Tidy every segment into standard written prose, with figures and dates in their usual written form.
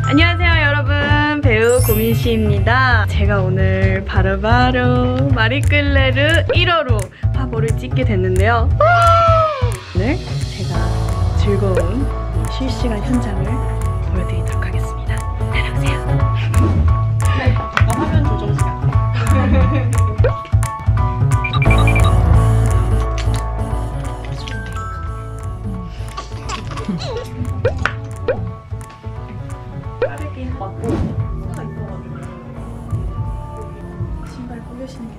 안녕하세요 여러분, 배우 고민씨입니다. 제가 오늘 바로바로 마리끌레르 1호로 화보를 찍게 됐는데요. 오늘 제가 즐거운 실시간 현장을 보여드리도록 하겠습니다. 따라오세요. 네, 화면 조정 시간. 빠르게 맞고 수가 있어가지고 신발 꾸려시는 게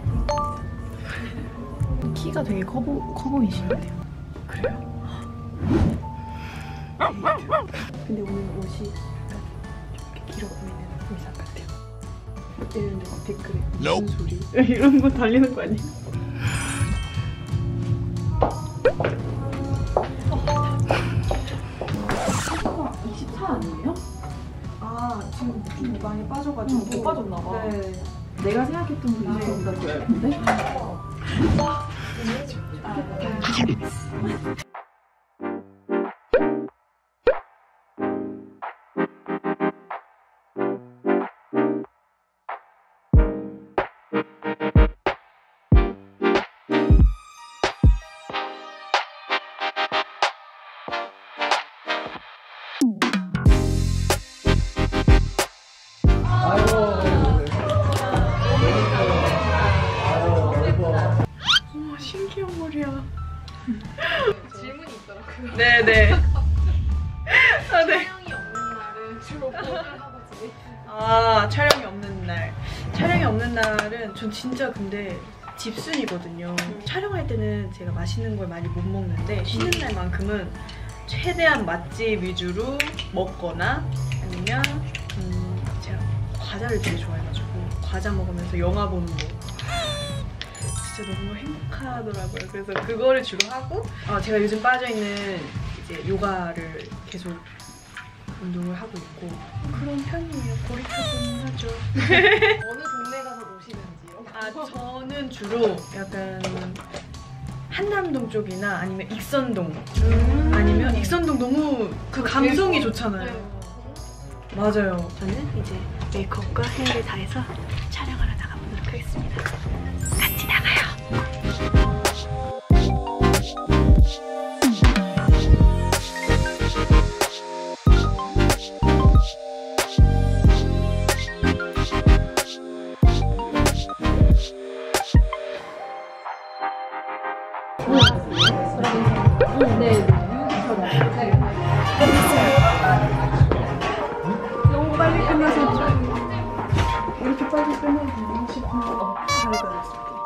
키가 되게 커 보이시는데요. 그래요? 근데 오늘 옷이 약간 좀 길어 보이는 의상 같아요. 이런데 막 댓글에 무슨 소리 이런 거 달리는 거 아니에요? 아, 24 아니에요? 아, 지금 좀 많이 빠져가지고 못 빠졌나봐. 네. 내가 생각했던 그 24보다 더 얇은데? 신기한 머리야. 질문이 있더라고요. 네네. 아, 네. 촬영이 없는 날은 주로 뭘 하고 지내요? 아, 촬영이 없는 날. 촬영이 없는 날은 전 진짜 근데 집순이거든요. 촬영할 때는 제가 맛있는 걸 많이 못 먹는데 쉬는 날만큼은 최대한 맛집 위주로 먹거나 아니면 제가 과자를 되게 좋아해가지고 과자 먹으면서 영화 보는 거 진짜 너무 행복하더라고요. 그래서 그거를 주로 하고 제가 요즘 빠져있는 이제 요가를 계속 운동을 하고 있고 그런 편이에요. 고리타분 하죠. 어느 동네 가서 노시는지요? 저는 주로 약간 한남동 쪽이나 아니면 익선동 아니면 익선동 너무 그 감성이 좋잖아요. 맞아요. 저는 이제 메이크업과 헤어를 다 해서 촬영하러 나가보도록 하겠습니다. 같이 나가요. 너무 빨리 끝나서 좀 이렇게 빨리 끝내고 싶은데 잘 그렸어요.